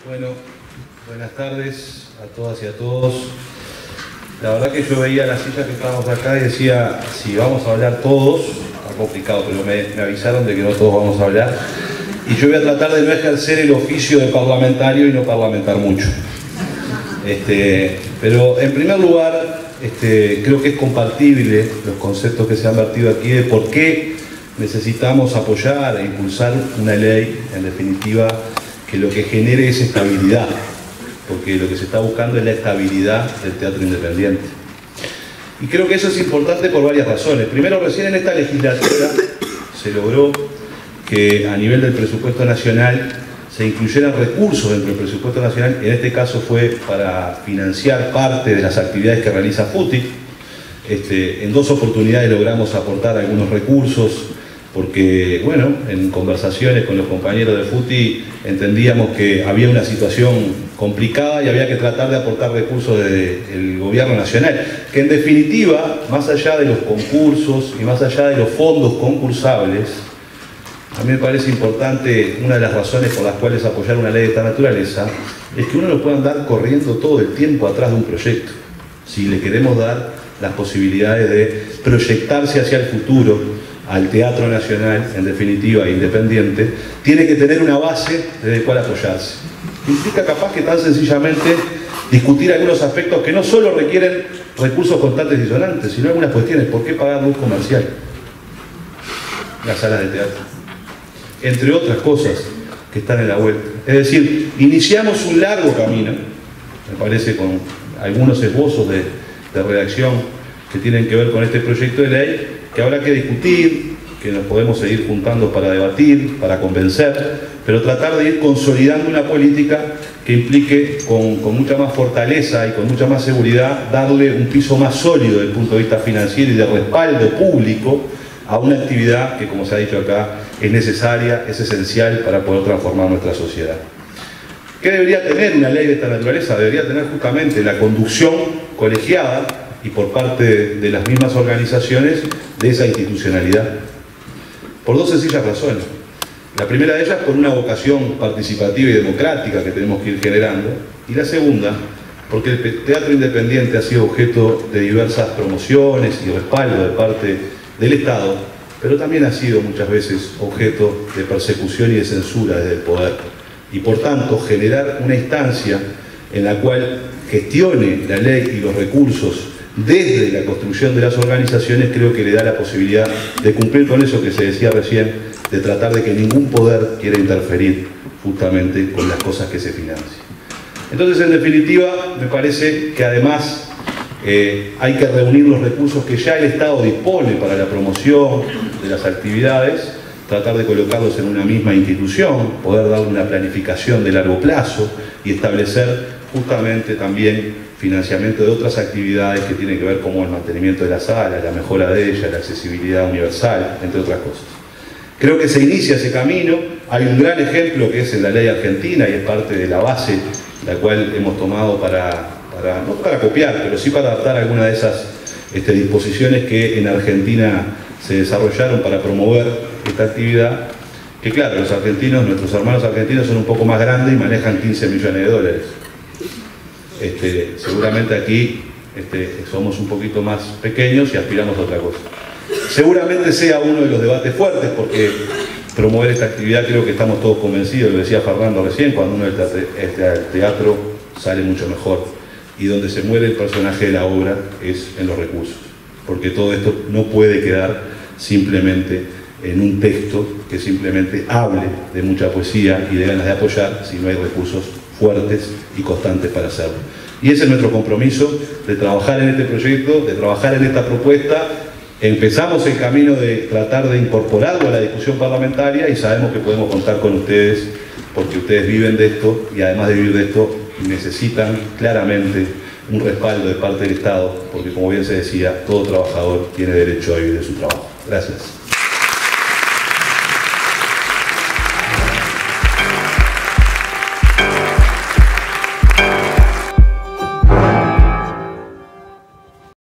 Bueno, buenas tardes a todas y a todos. La verdad que yo veía las sillas que estábamos acá y decía, si vamos a hablar todos, está complicado, pero me avisaron de que no todos vamos a hablar. Y yo voy a tratar de no ejercer el oficio de parlamentario y no parlamentar mucho. Pero en primer lugar, creo que es compartible los conceptos que se han vertido aquí de por qué necesitamos apoyar e impulsar una ley, en definitiva, que lo que genere es estabilidad, porque lo que se está buscando es la estabilidad del teatro independiente. Y creo que eso es importante por varias razones. Primero, recién en esta legislatura se logró que a nivel del presupuesto nacional se incluyeran recursos dentro del presupuesto nacional, en este caso fue para financiar parte de las actividades que realiza FUTI. En dos oportunidades logramos aportar algunos recursos, porque, bueno, en conversaciones con los compañeros de FUTI entendíamos que había una situación complicada y había que tratar de aportar recursos del gobierno nacional, que en definitiva, más allá de los concursos y más allá de los fondos concursables, a mí me parece importante, una de las razones por las cuales apoyar una ley de esta naturaleza, es que uno no puede andar corriendo todo el tiempo atrás de un proyecto. Si le queremos dar las posibilidades de proyectarse hacia el futuro, al Teatro Nacional, en definitiva, independiente, tiene que tener una base desde la cual apoyarse. Implica capaz que tan sencillamente discutir algunos aspectos que no solo requieren recursos constantes y sonantes, sino algunas cuestiones. ¿Por qué pagar luz comercial? Las salas de teatro. Entre otras cosas que están en la vuelta. Es decir, iniciamos un largo camino, me parece, con algunos esbozos de redacción que tienen que ver con este proyecto de ley, que habrá que discutir, que nos podemos seguir juntando para debatir, para convencer, pero tratar de ir consolidando una política que implique con mucha más fortaleza y con mucha más seguridad darle un piso más sólido desde el punto de vista financiero y de respaldo público a una actividad que, como se ha dicho acá, es necesaria, es esencial para poder transformar nuestra sociedad. ¿Qué debería tener una ley de esta naturaleza? Debería tener justamente la conducción colegiada y por parte de las mismas organizaciones de esa institucionalidad. Por dos sencillas razones. La primera de ellas por una vocación participativa y democrática que tenemos que ir generando, y la segunda porque el teatro independiente ha sido objeto de diversas promociones y respaldo de parte del Estado, pero también ha sido muchas veces objeto de persecución y de censura desde el poder. Y por tanto generar una instancia en la cual gestione la ley y los recursos desde la construcción de las organizaciones, creo que le da la posibilidad de cumplir con eso que se decía recién, de tratar de que ningún poder quiera interferir justamente con las cosas que se financian. Entonces, en definitiva, me parece que además hay que reunir los recursos que ya el Estado dispone para la promoción de las actividades, tratar de colocarlos en una misma institución, poder darle una planificación de largo plazo y establecer justamente también financiamiento de otras actividades que tienen que ver como el mantenimiento de la sala, la mejora de ella, la accesibilidad universal, entre otras cosas. Creo que se inicia ese camino. Hay un gran ejemplo que es en la ley argentina y es parte de la base la cual hemos tomado no para copiar, pero sí para adaptar algunas de esas disposiciones que en Argentina se desarrollaron para promover esta actividad, que claro, los argentinos, nuestros hermanos argentinos son un poco más grandes y manejan 15 millones de dólares. Seguramente aquí somos un poquito más pequeños y aspiramos a otra cosa. Seguramente sea uno de los debates fuertes, porque promover esta actividad creo que estamos todos convencidos, lo decía Fernando recién, cuando uno entra al teatro sale mucho mejor, y donde se muere el personaje de la obra es en los recursos, porque todo esto no puede quedar simplemente en un texto que simplemente hable de mucha poesía y de ganas de apoyar, si no hay recursos fuertes y constantes para hacerlo. Y ese es nuestro compromiso, de trabajar en este proyecto, de trabajar en esta propuesta. Empezamos el camino de tratar de incorporarlo a la discusión parlamentaria y sabemos que podemos contar con ustedes, porque ustedes viven de esto y además de vivir de esto necesitan claramente un respaldo de parte del Estado, porque como bien se decía, todo trabajador tiene derecho a vivir de su trabajo. Gracias.